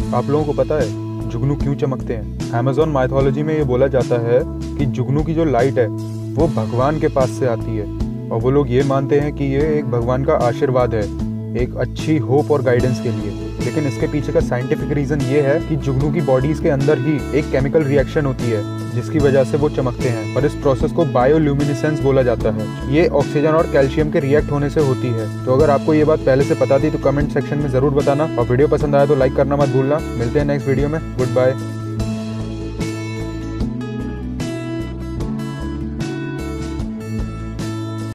आप लोगों को पता है जुगनू क्यों चमकते हैं? अमेज़न माइथोलॉजी में ये बोला जाता है कि जुगनू की जो लाइट है वो भगवान के पास से आती है और वो लोग ये मानते हैं कि ये एक भगवान का आशीर्वाद है, एक अच्छी होप और गाइडेंस के लिए। लेकिन इसके पीछे का साइंटिफिक रीज़न ये है कि जुगनू की बॉडीज़ के अंदर ही एक केमिकल रिएक्शन होती है जिसकी वजह से वो चमकते हैं और इस प्रोसेस को बायोल्यूमिनेसेंस बोला जाता है। ये ऑक्सीजन और कैल्शियम के रिएक्ट होने से होती है। तो अगर आपको ये बात पहले से पता थी तो कमेंट सेक्शन में ज़रूर बताना और वीडियो पसंद आया तो लाइक करना मत भूलना। मिलते हैं नेक्स्ट वीडियो में। Good bye.